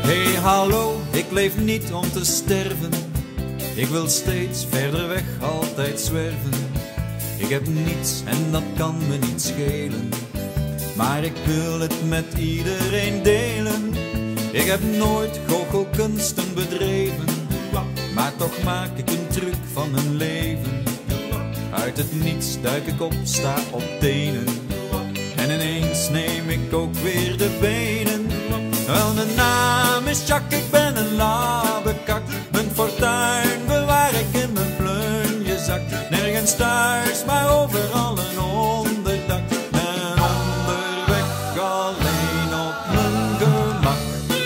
Hey hallo, ik leef niet om te sterven. Ik wil steeds verder weg, altijd zwerven. Ik heb niets en dat kan me niet schelen, maar ik wil het met iedereen delen. Ik heb nooit goochelkunsten bedreven, maar toch maak ik een truc van mijn leven. Uit het niets duik ik op, sta op tenen, en ineens neem ik ook weer de benen. Wel, mijn naam is Jacques, ik ben een labbekak. Mijn fortuin bewaar ik in mijn plunjezak. Nergens thuis, maar overal een onderdak. En onderweg alleen op mijn gemak.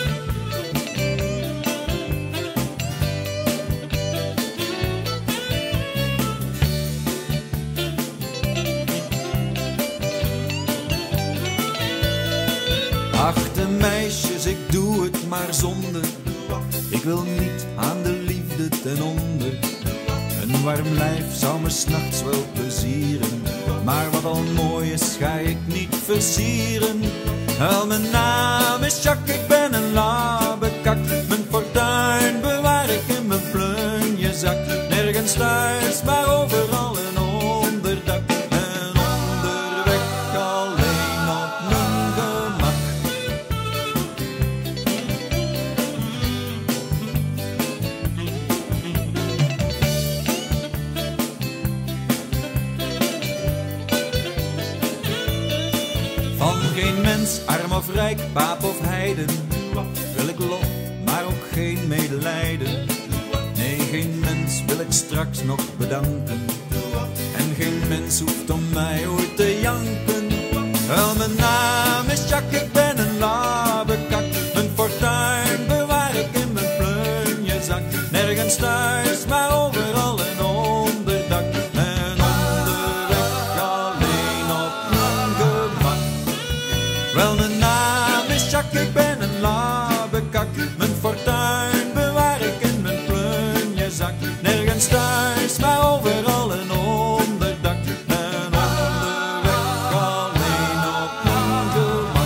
Ach, de meisjes, ik doe het maar zonder. Ik wil niet aan de liefde ten onder. Een warm lijf zou me 's nachts wel plezieren, maar wat al mooi is, ga ik niet versieren. Wel, mijn naam is Jacques, ik ben een labbekak. Mijn fortuin bewaar ik in mijn plunjezak. Nergens thuis, maar overal een onderdak. En onderweg alleen op mijn gemak. Van geen mens, arm of rijk, paap of heiden, wil ik lof, maar ook geen medelijden. Nee, geen mens wil ik straks nog bedanken, en geen mens hoeft om mij ooit te janken. Wel, mijn naam is Jacques, ik ben een labbekak. Mijn fortuin bewaar ik in mijn plunjezak. Nergens thuis, maar overal een onderdak. En onderweg alleen op mijn gemak. Wel, mijn naam is Jacques, ik ben een labbekak. Mijn fortuin bewaar ik in mijn plunjezak. Nergens thuis, maar overal een onderdak. En onderweg alleen op mijn gemak.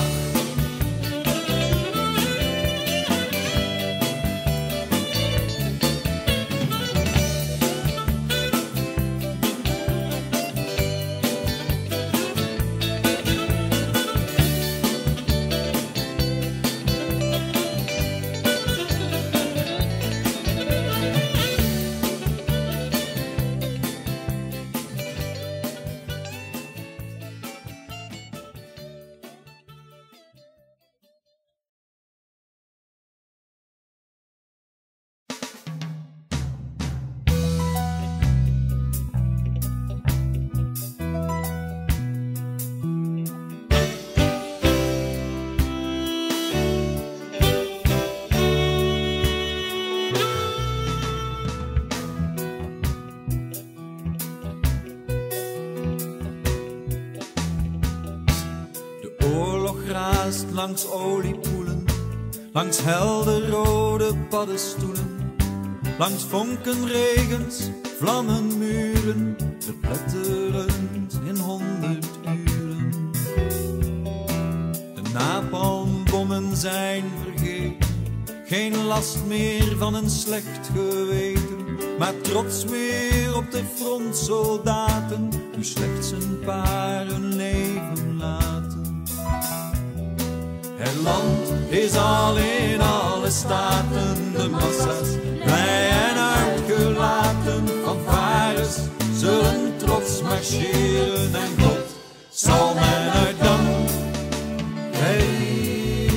Langs oliepoelen, langs helderrode paddenstoelen, langs vonkenregens, vlammenmuren, verpletterend in 100 uren. De napalmbommen zijn vergeten, geen last meer van een slecht geweten, maar trots weer op de frontsoldaten, nu slechts een paar hun leven laten. Het land is al in alle staten, de massa's blij en uitgelaten. Fanfares zullen trots marcheren en God zal men uit dank geven.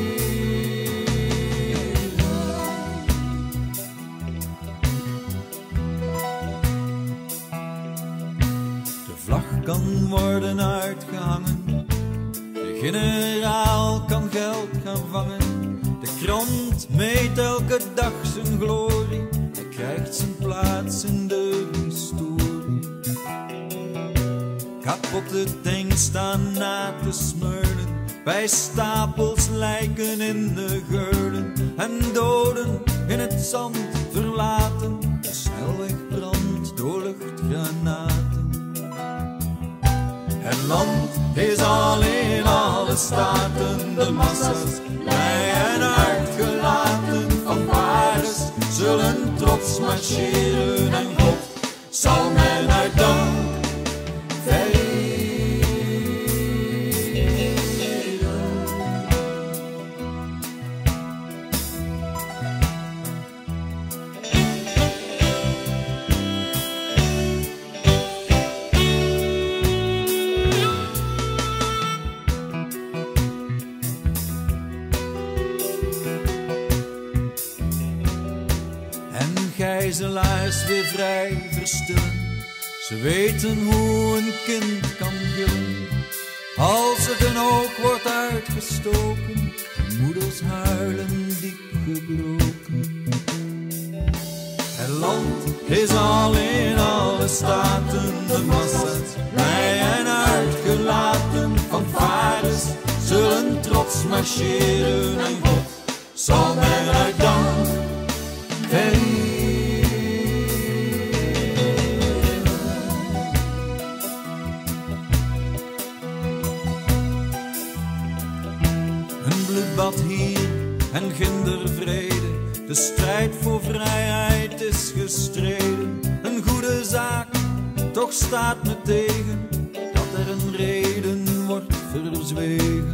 De vlag kan worden uitgehangen, de generaal kan geld gaan vangen. De krant meet elke dag zijn glorie, hij krijgt zijn plaats in de historie. Kapotte tanks staan na te smeulen, bij stapels lijken in de geulen, en doden in het zand verlaten. De snelweg brandt door luchtgranaten. Het land is al in alle staten, de massa's blij en uitgelaten. marcheren en God zal mij uit dank vereren. Gijzelaars weer vrij verstillen, ze weten hoe een kind kan gillen als het een oog wordt uitgestoken. Moeders huilen diep gebroken. Het land is al in alle staten, de massa's blij en uitgelaten. Fanfares zullen trots marcheren en God zal mij uit dank vereren. Bloedbad hier en ginder vrede, de strijd voor vrijheid is gestreden. Een goede zaak, toch staat me tegen, dat er een reden wordt verzwegen.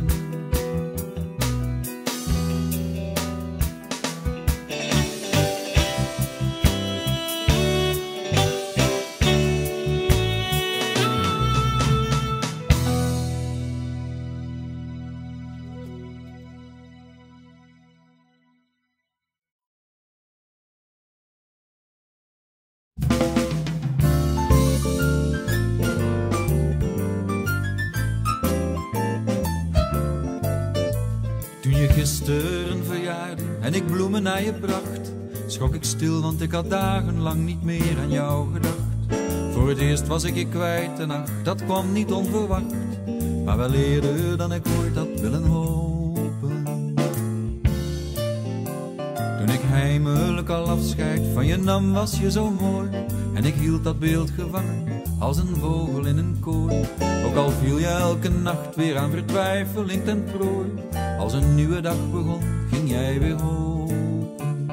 Toen je gisteren verjaarde en ik bloemen naar je bracht, schrok ik stil, want ik had dagenlang niet meer aan jou gedacht. Voor het eerst was ik je kwijt en ach, dat kwam niet onverwacht, maar wel eerder dan ik ooit had willen hopen. Toen ik heimelijk al afscheid van je nam, was je zo mooi en ik hield dat beeld gevangen als een vogel in een kooi. Ook al viel je elke nacht weer aan vertwijfeling ten prooi, als een nieuwe dag begon, ging jij weer hopen.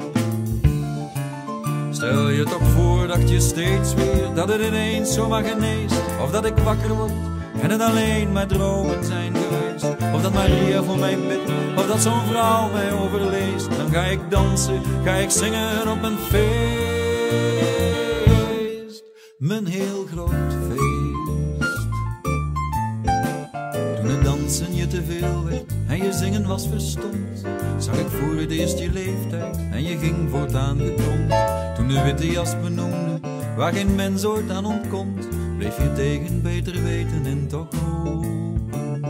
Stel je toch voor, dacht je steeds weer, dat het ineens zomaar geneest. Of dat ik wakker word en het alleen maar dromen zijn geweest. Of dat Maria voor mij bidt, of dat zo'n vrouw mij overleest. Dan ga ik dansen, ga ik zingen op een feest. Mijn heel groot feest. Toen het dansen je te veel werd en je zingen was verstomd, zag ik voor het eerst je leeftijd en je ging voortaan gekromd. Toen de witte jas benoemde, waar geen mens ooit aan ontkomt, bleef je tegen beter weten en toch hopen.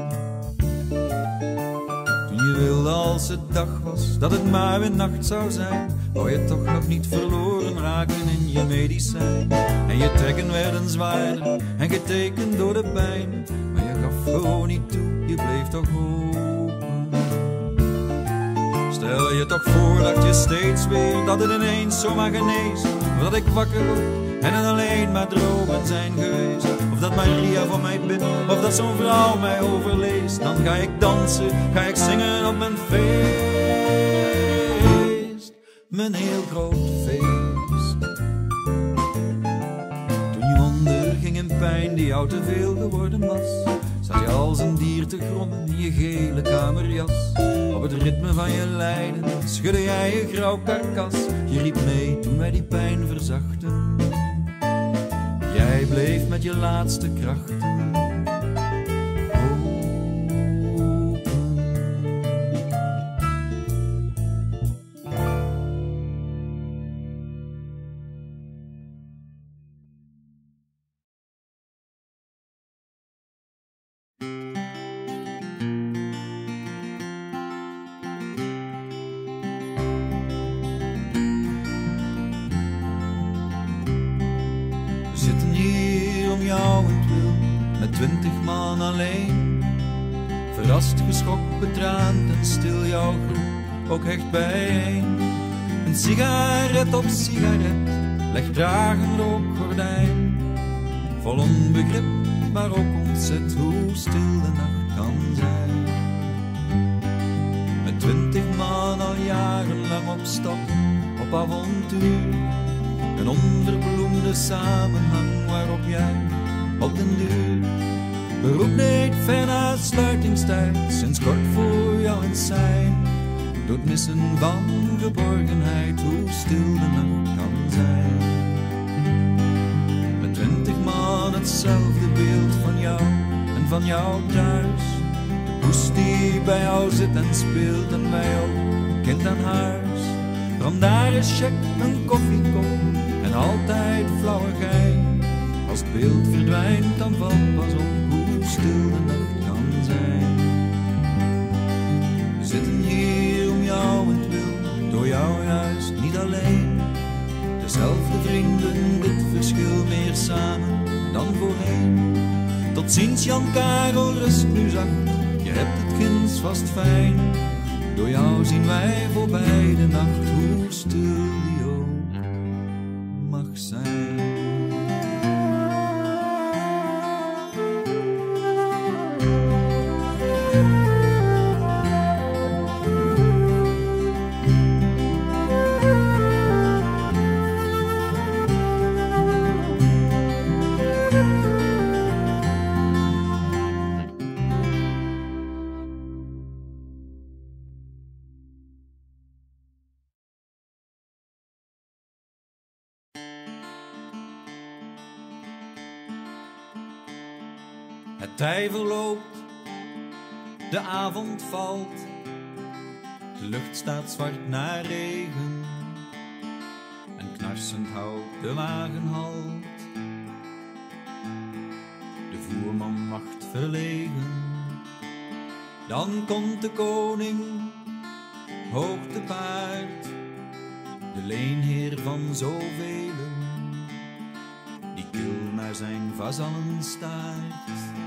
Toen je wilde als het dag was, dat het maar weer nacht zou zijn, wou je toch nog niet verloren raken in je medicijn. En je trekken werden zwaarder en getekend door de pijn, maar je gaf gewoon niet toe, je bleef toch hopen. Stel je toch voor, dat je steeds weer, dat het ineens zomaar geneest. Of dat ik wakker word en het alleen maar dromen zijn geweest. Of dat Maria voor mij bidt, of dat zo'n vrouw mij overleest. Dan ga ik dansen, ga ik zingen op mijn feest. Mijn heel groot feest. Toen je onderging in pijn die jou te veel geworden was, zat je als een dier te grommen in je gele kamerjas. Op het ritme van je lijden schudde jij je grauw karkas. Je riep mee toen wij die pijn verzachten. Jij bleef met je laatste krachten met 20 man alleen. Verrast, geschokt, betraand en stil jouw groep ook hecht bijeen. Een sigaret op sigaret, leg traag een rookgordijn. Vol onbegrip, maar ook ontzet hoe stil de nacht kan zijn. Met 20 man al jarenlang op stap, op avontuur. een onverbloemde samenhang waarop jij op den duur beroep deed ver na sluitingstijd, sinds kort voor jou eens zijn. Door het missen van geborgenheid, hoe stil de nacht kan zijn. Met 20 man hetzelfde beeld van jou en van jou thuis. De poes die bij jou zit en speelt en bij jou kind aan huis. Ram daar is check, een koffiekop en altijd flauwigheid. Als het beeld verdwijnt, dan valt pas op hoe stil de nacht kan zijn. We zitten hier om jou en het wil, door jou juist niet alleen. Dezelfde vrienden, dit verschil meer samen dan voorheen. Tot ziens Jan Karel, rust nu zacht, je hebt het ginds vast fijn. Door jou zien wij voorbij de nacht, hoe stil die ook mag zijn. Het tij verloopt, de avond valt, de lucht staat zwart naar regen en knarsend houdt de wagen halt. De voerman wacht verlegen, dan komt de koning, hoog te paard, de leenheer van zoveel, die kil naar zijn vazallen staart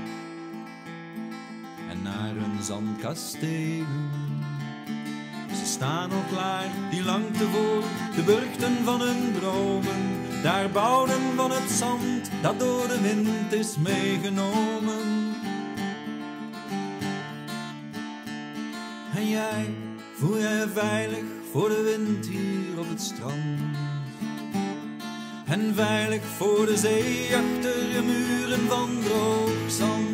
en naar hun zandkastelen. Ze staan al klaar, die lang tevoren, de burchten van hun dromen, daar bouwen van het zand dat door de wind is meegenomen. En jij, voel jij veilig voor de wind hier op het strand, en veilig voor de zee achter je muren van droog zand.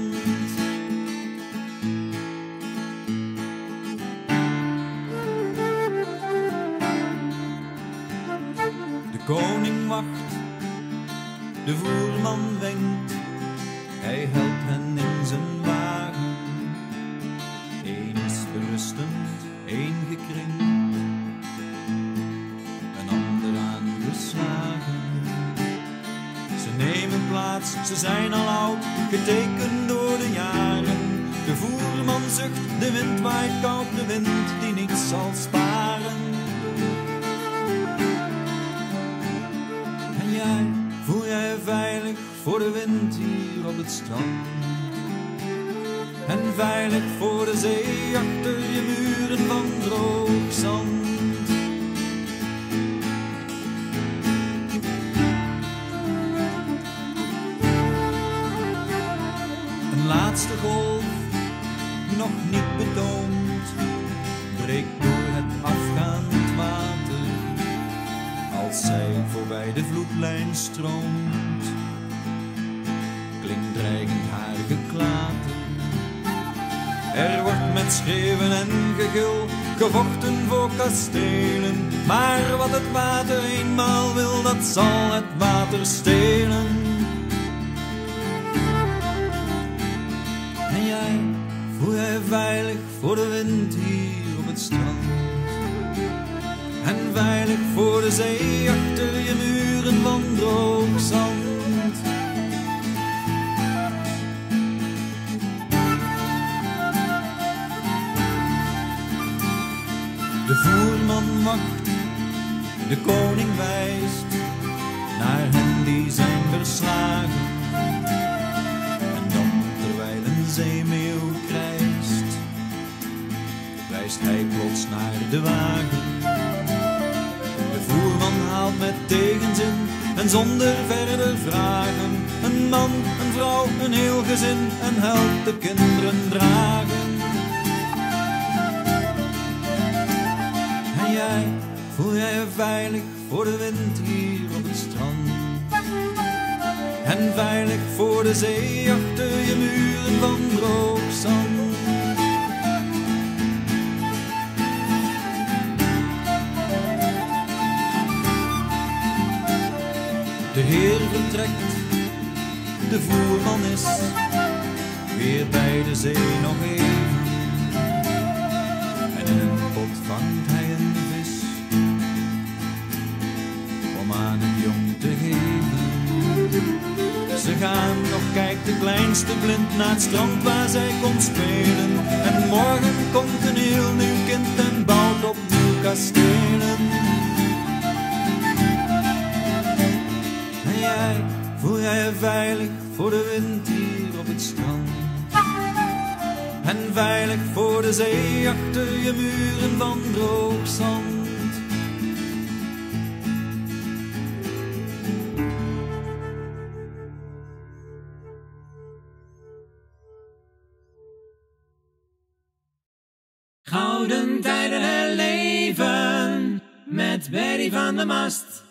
De koning wacht, de voerman wenkt, hij helpt hen in zijn wagen. Eén is berustend, één gekrenkt, een ander aangeslagen. Ze nemen plaats, ze zijn al oud, getekend door de jaren. De voerman zucht, de wind waait koud, de wind die niets zal sparen. En jij, voel jij veilig voor de wind hier op het strand, en veilig voor de zee achter je muren van droog zand. Een laatste golf, nog niet betoond, breekt door het afgaand water, als zij voorbij de vloedlijn stroomt, klinkt dreigend haar geklater. Er wordt met schreeuwen en gegil gevochten voor kastelen, maar wat het water eenmaal wil, dat zal het water stelen. En jij, voel jij veilig voor de wind hier op het strand, en veilig voor de zee achter je muren van droog zand. De voerman wacht, de koning wijst naar hen die zijn verslagen. En dan, terwijl een zeemeeuw krijst, wijst hij plots naar de wagen. De voerman haalt met tegenzin en zonder verder vragen een man, een vrouw, een heel gezin en helpt de kinderen dragen. En jij, voel jij je veilig voor de wind hier op het strand. En veilig voor de zee achter je muren van droog zand. De Heer vertrekt, de voerman is weer bij de zee nog even. En in een pot vangt hij een vis om aan het jong te geven. Ze gaan nog, kijkt de kleinste blind naar het strand waar zij kon spelen. En morgen komt een heel nieuw kind en bouwt opnieuw kastelen. En jij, voel jij je veilig voor de wind hier op het strand. En veilig voor de zee achter je muren van droog zand. Gouden tijden herleven met Berry van der Mast.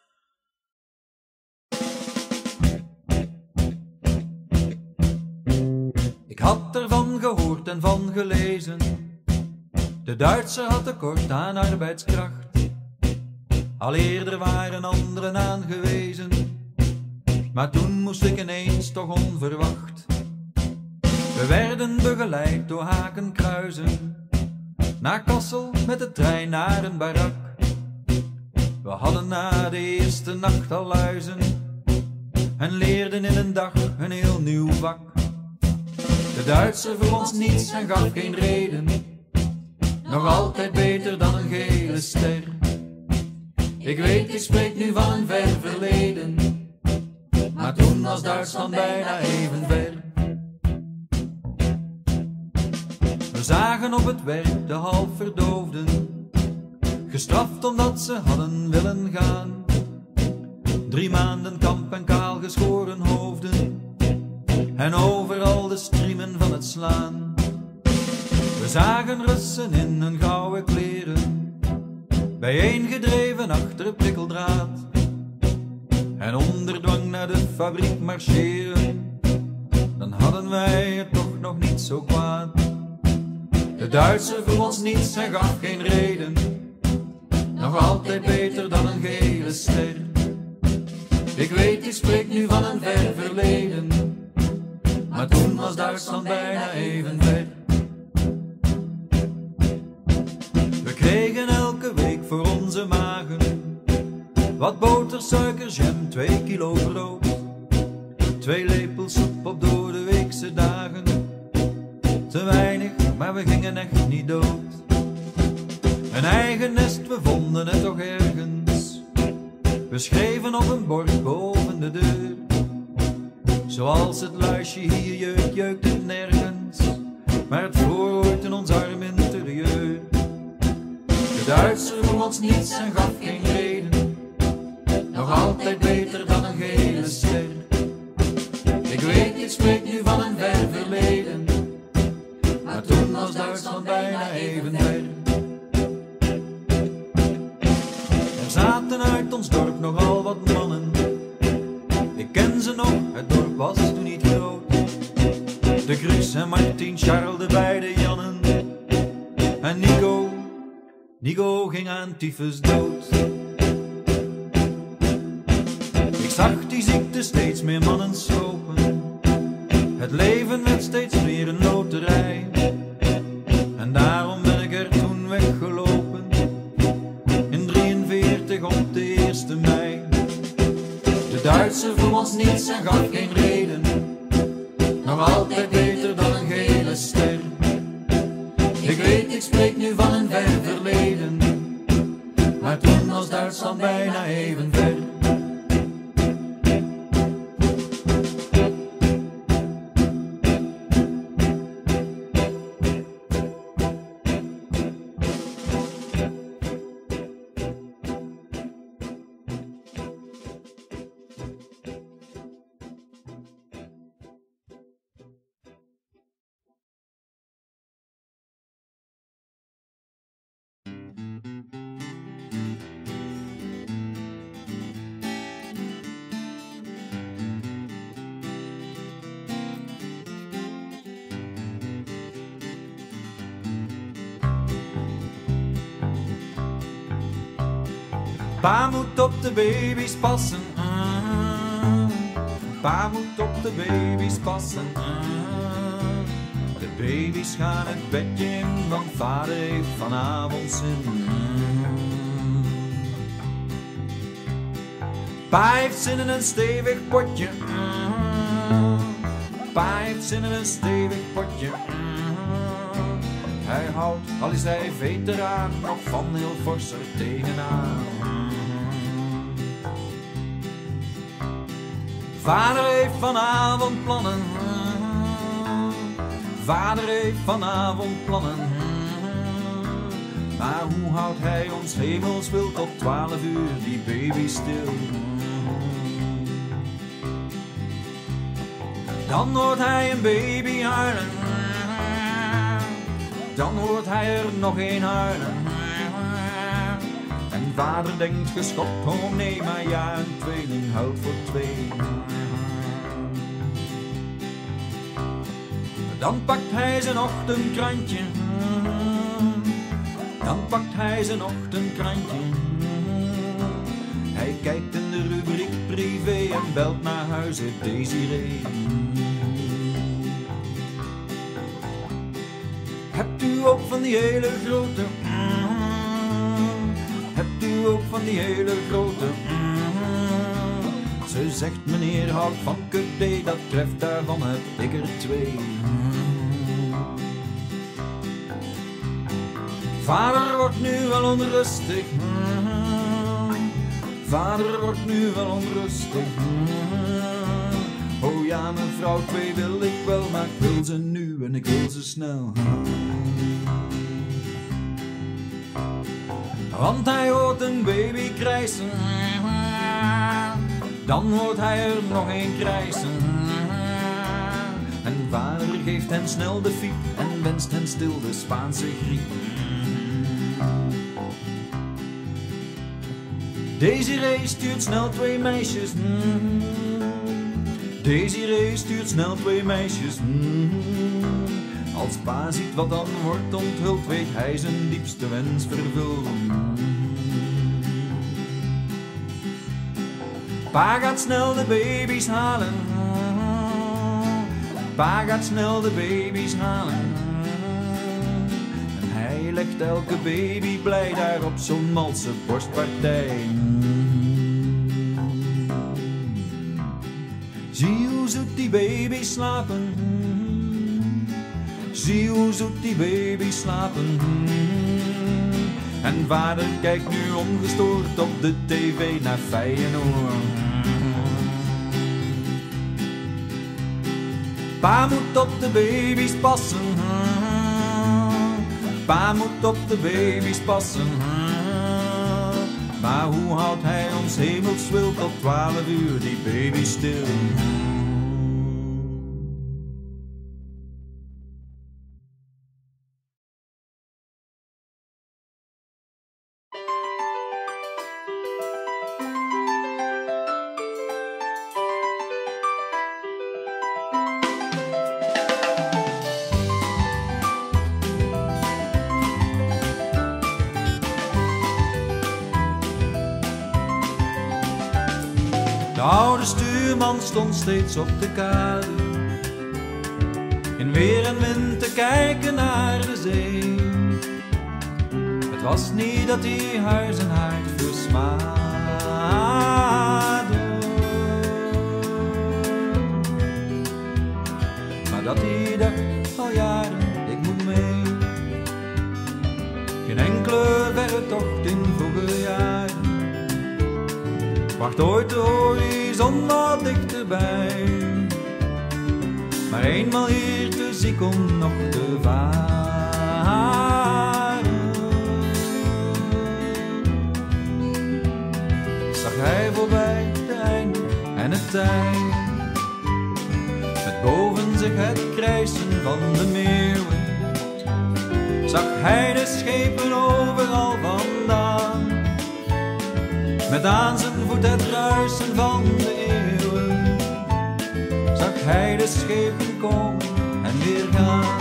Ik had ervan gehoord en van gelezen. De Duitser had tekort aan arbeidskracht. Al eerder waren anderen aangewezen. Maar toen moest ik ineens toch onverwacht. We werden begeleid door hakenkruizen. Naar Kassel met de trein naar een barak. We hadden na de eerste nacht al luizen. En leerden in een dag een heel nieuw vak. De Duitser vroeg ons niets en gaf geen reden. Nog altijd beter dan een gele ster. Ik weet, ik spreek nu van een ver verleden. Maar toen was Duitsland bijna even ver. We zagen op het werk de half verdoofden, gestraft omdat ze hadden willen gaan. 3 maanden kamp en kaal geschoren hoofden. En overal de striemen van het slaan. We zagen Russen in hun gouden kleren, bijeengedreven achter prikkeldraad. En onder dwang naar de fabriek marcheren, dan hadden wij het toch nog niet zo kwaad. De Duitser vroeg ons niets en gaf geen reden, nog altijd beter dan een gele ster. Ik weet, ik spreek nu van een ver verleden, maar toen was Duitsland bijna even ver. We kregen elke week voor onze magen wat boter, suiker, jam, 2 kilo brood, 2 lepels soep op door de weekse dagen. Te weinig, maar we gingen echt niet dood. Een eigen nest, we vonden het toch ergens. We schreven op een bord boven de deur, zoals het luisje hier jeukt, jeukt het nergens, maar het vroor ooit in ons arm interieur. De Duitser vroeg ons niets en gaf geen reden, nog altijd beter dan een gele ster. Ik weet, ik spreek nu van een ver verleden, maar toen was Duitsland bijna even ver. Er zaten uit ons dorp nogal wat mannen. Ik ken ze nog, het dorp was toen niet groot. De Chris en Martin, Charles, de beide Jannen. En Nico ging aan tyfus dood. Ik zag die ziekte steeds meer mannen slopen. Het leven werd steeds meer een loterij. En daarom ben ik er toen weggelopen, in 43 op de 1e mei. De Duitser vroeg ons niets en gaf geen reden, nog altijd beter dan een gele ster. Ik weet, ik spreek nu van een ver verleden, maar toen was Duitsland bijna even ver. Pa moet op de baby's passen. Pa moet op de baby's passen. De baby's gaan het bedje in, want vader heeft vanavond zin. Pa heeft zin in een stevig potje. Pa heeft zin in een stevig potje. Hij houdt, al is hij veteraan, nog van heel fors er tegenaan. Vader heeft vanavond plannen. Vader heeft vanavond plannen. Maar hoe houdt hij ons hemelswild tot 12 uur die baby stil? Dan hoort hij een baby huilen. Dan hoort hij er nog een huilen. En vader denkt geschokt, oh nee, maar ja, een tweeling huilt voor twee. Dan pakt hij zijn ochtendkrantje. Dan pakt hij zijn ochtendkrantje. Hij kijkt in de rubriek privé en belt naar huis uit Desiree. Hebt u ook van die hele grote? Hebt u ook van die hele grote? Ze zegt meneer houdt van Cudé, dat treft daarvan heb ik er 2. Vader wordt nu wel onrustig. Vader wordt nu wel onrustig. Oh ja, mevrouw 2 wil ik wel, maar ik wil ze nu en ik wil ze snel. Want hij hoort een baby krijsen. Dan hoort hij er nog een krijsen. En vader geeft hen snel de fiep en wenst hen stil de Spaanse griep. Desiree stuurt snel 2 meisjes. Desiree stuurt snel 2 meisjes. Als pa ziet wat dan wordt onthuld, weet hij zijn diepste wens vervuld. Pa gaat snel de baby's halen. Pa gaat snel de baby's halen. En hij legt elke baby blij daar op zo'n malse borstpartij. Zie hoe zoet die baby's slapen. Zie hoe zoet die baby's slapen. En vader kijkt nu ongestoord op de tv naar Feyenoord. Pa moet op de baby's passen. Pa moet op de baby's passen. Maar hoe houdt hij ons hemelswild tot 12 uur die baby stil? De oude stuurman stond steeds op de kade, in weer en wind te kijken naar de zee. Het was niet dat hij huis en haard versmaadde, maar dat hij dacht al jaren, ik moet mee. Geen enkele verre tocht in vroege jaren bracht ooit de horizon wat dichterbij. Maar eenmaal hier te ziek om nog te varen, zag hij voorbij de einde en het tij, met boven zich het krijsen van de meeuwen. Zag hij de schepen overal vandaan, met aan zijn voet het ruisen van de eeuwen. Zag hij de schepen komen en weer gaan.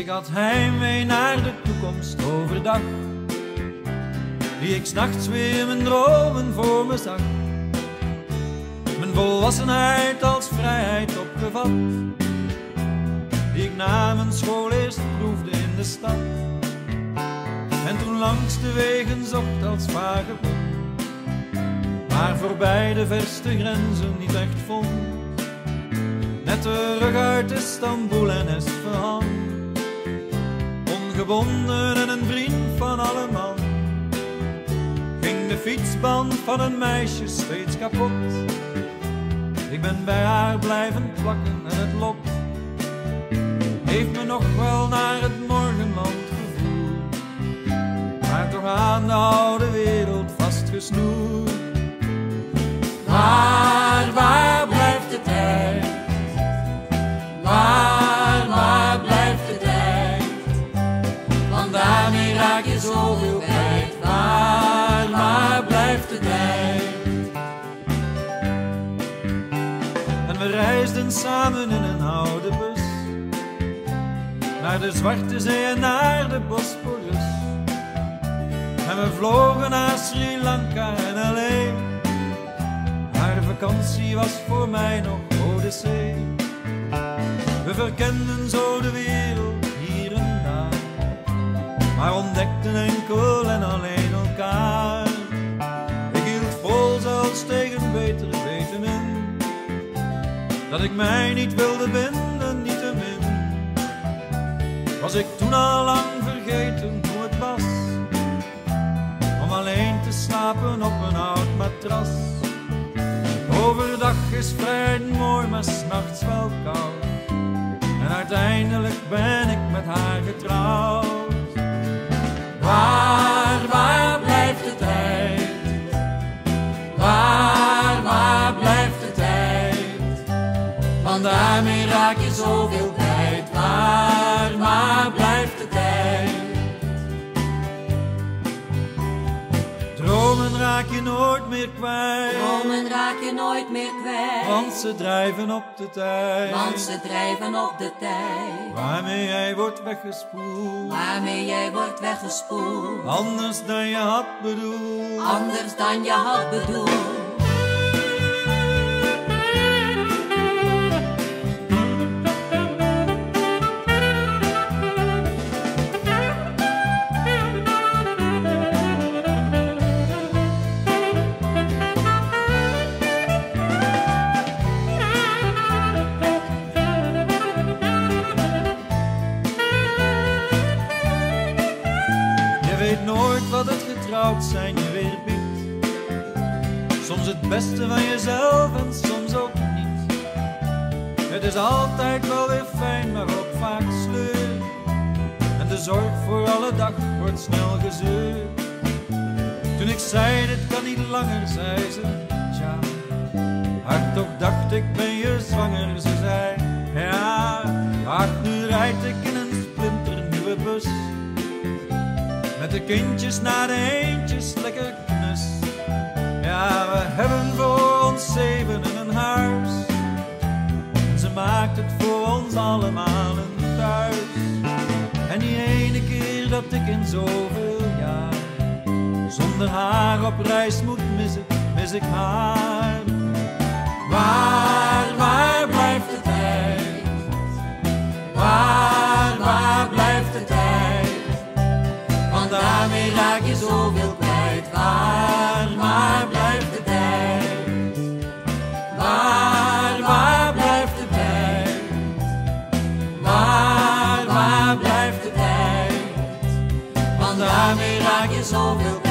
Ik had heimwee naar de toekomst overdag, die ik 's nachts weer in mijn dromen voor me zag. Mijn volwassenheid als vrijheid opgevat, die ik na mijn school eerst proefde in de stad. En toen langs de wegen zocht als vagebond, maar voorbij de verste grenzen niet echt vond. Net terug uit Istanbul en Isfahan, ongebonden en een vriend van alle man. Ging de fietsband van een meisje steeds kapot. Ik ben bij haar blijven plakken en het lot heeft me nog wel naar het morgenland gevoerd, maar toch aan de oude wereld vastgesnoerd. Waar blijft de tijd? Waar blijft de tijd? Want daarmee raak je zoveel kwijt. Waar blijft de tijd? En we reisden samen in een oude bus naar de Zwarte Zee en naar de Bosporus. En we vlogen naar Sri Lanka en L.A. Haar vakantie was voor mij nog Odyssee. We verkenden zo de wereld hier en daar, maar ontdekten enkel en alleen elkaar. Ik hield vol zelfs tegen beter weten in, dat ik mij niet wilde binden, niettemin. Was ik toen al lang vergeten hoe het was om alleen te slapen op een oud matras. Overdag is vrijheid mooi, maar 's nachts wel koud. En uiteindelijk ben ik met haar getrouwd. Waar blijft de tijd? Waar blijft de tijd? Want daarmee raak je zoveel kwijt. Waar blijft de tijd? Dromen raak je nooit meer kwijt. Dromen raak je nooit meer kwijt. Want ze drijven op de tijd. Want ze drijven op de tijd. Waarmee jij wordt weggespoeld. Waarmee jij wordt weggespoeld. Anders dan je had bedoeld. Anders dan je had bedoeld. Je weet nooit wat het getrouwd zijn je weer biedt. Soms het beste van jezelf en soms ook niet. Het is altijd wel weer fijn, maar ook vaak sleur. En de zorg voor alle dag wordt snel gezeurd. Toen ik zei dit kan niet langer, zei ze, tja. Hardop dacht ik ben je zwanger, ze zei, ja. Ach, nu rijd ik in een splinternieuwe bus. Met de kindjes naar de eentjes, lekker knus. Ja, we hebben voor ons 7 in een huis. En ze maakt het voor ons allemaal een thuis. En die ene keer dat ik in zoveel jaar zonder haar op reis moet, mis ik haar. Waar blijft de tijd? Waar blijft de tijd? Want daarmee raak je zoveel kwijt. Waar blijft de tijd? Waar blijft de tijd? Waar blijft de tijd? Want daarmee raak je zoveel kwijt.